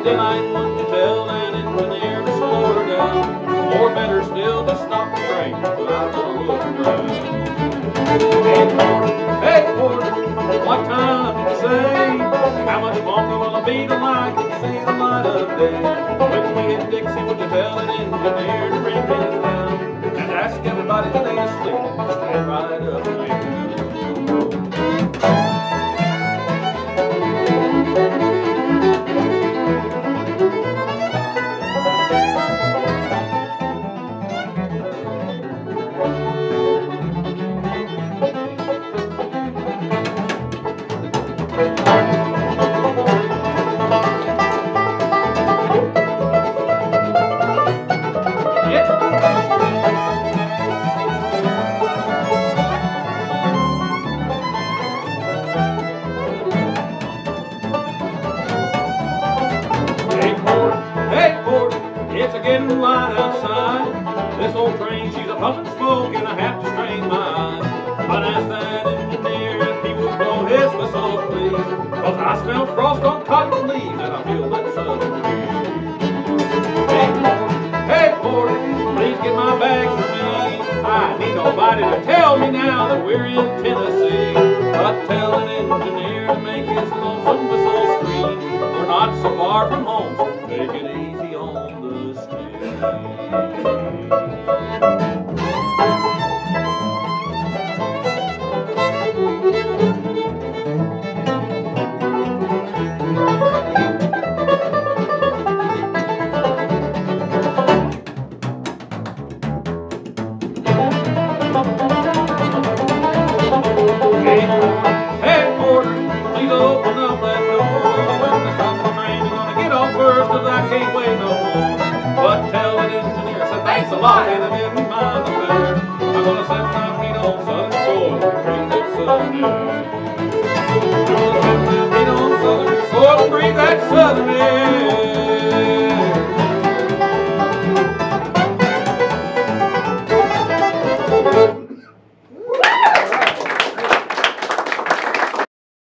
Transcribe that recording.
daylight, would you tell an engineer to slow her down? Or better still, just stop the train, but I'm gonna look around. Hey, porter, what time did you say? How much longer will it be till I can see the light of day? When we hit Dixie, would you tell an engineer to bring me down? And ask everybody till they asleep, stand right up and lay down. It's a getting light outside. This old train, she's a puffin' smoke, and I have to strain my eyes. I'd ask that engineer if he would blow his whistle, please, 'cause I smell frost on cotton leaves, and I feel that southern breeze. Hey, porter, please get my bags for me. I need nobody to tell me now that we're in Tennessee. But tell an engineer to make his lonesome whistle scream. We're not so far from home, so take it easy on the street. Hey, porter, please open up that door. When the stop the train, you're gonna get off first, 'cause I can't wait no more. But tell an engineer, say thanks a lot, and I didn't mind the fare. I'm gonna set my feet on southern soil and breathe that southern air. I'm gonna set my feet on southern soil and breathe that southern air.